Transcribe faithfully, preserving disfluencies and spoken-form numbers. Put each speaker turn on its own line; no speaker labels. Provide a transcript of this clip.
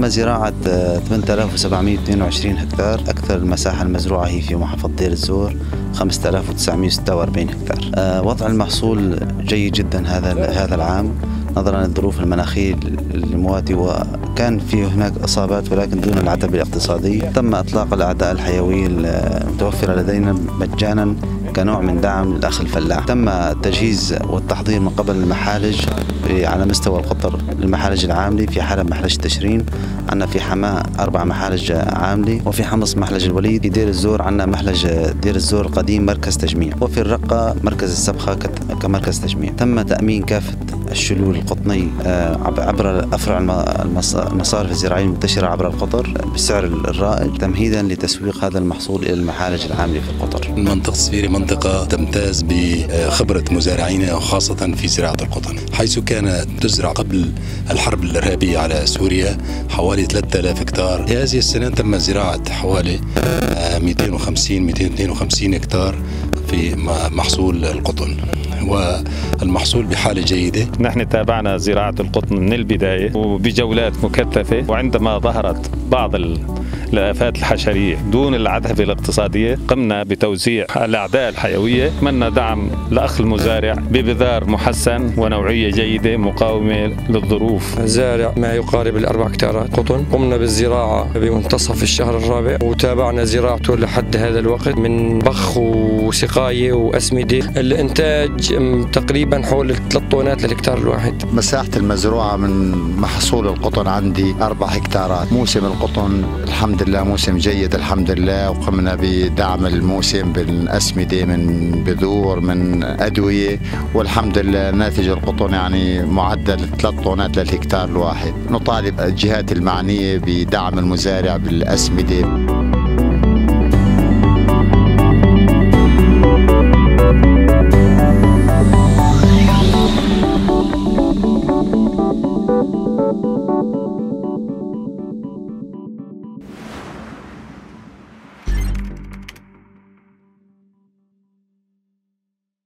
تم زراعة ثمانية آلاف وسبعمئة واثنين وعشرين هكتار. أكثر المساحة المزروعة هي في محافظة دير الزور خمسة آلاف وتسعمئة وستة وأربعين هكتار. وضع المحصول جيد جدا هذا هذا العام نظرا للظروف المناخية المواتية، وكان في هناك إصابات ولكن دون العتب الاقتصادي. تم إطلاق الأعداء الحيوية المتوفرة لدينا مجانا كنوع من دعم للأخ الفلاح. تم التجهيز والتحضير من قبل المحالج على مستوى القطر المحالج العاملي. في حلب محلج تشرين، عندنا في حماة أربع محالج عاملي، وفي حمص محلج الوليد. في دير الزور عندنا محلج دير الزور القديم مركز تجميع، وفي الرقة مركز السبخة كمركز تجميع. تم تأمين كافة الشلول القطني عبر أفرع المصارف الزراعية المنتشرة عبر القطر بالسعر الرائج، تمهيدا لتسويق هذا المحصول إلى المحالج العاملة في القطر.
المنطقة الصفيري منطقة تمتاز بخبرة مزارعينها وخاصة في زراعة القطن، حيث كانت تزرع قبل الحرب الإرهابية على سوريا حوالي ثلاثة آلاف هكتار. هذه السنة تم زراعة حوالي مئتين وخمسين مئتين واثنين وخمسين هكتار في محصول القطن، والمحصول بحالة جيدة.
نحن تابعنا زراعة القطن من البداية وبجولات مكثفة، وعندما ظهرت بعض الآفات الحشرية دون العتبة الاقتصادية قمنا بتوزيع الأعداء الحيوية. أتمنى دعم لأخ المزارع ببذار محسن ونوعية جيدة مقاومة للظروف.
زارع ما يقارب الأربع هكتارات قطن. قمنا بالزراعة بمنتصف الشهر الرابع، وتابعنا زراعته لحد هذا الوقت من بخ وسقاية وأسمدة. الإنتاج تقريبا حول ثلاث طونات للهكتار الواحد.
مساحة المزروعة من محصول القطن عندي أربع هكتارات. موسم القطن الحمد لله موسم جيد الحمد لله، وقمنا بدعم الموسم بالأسمدة من بذور من أدوية، والحمد لله ناتج القطن يعني معدل ثلاث طونات للهكتار الواحد. نطالب الجهات المعنية بدعم المزارع بالأسمدة.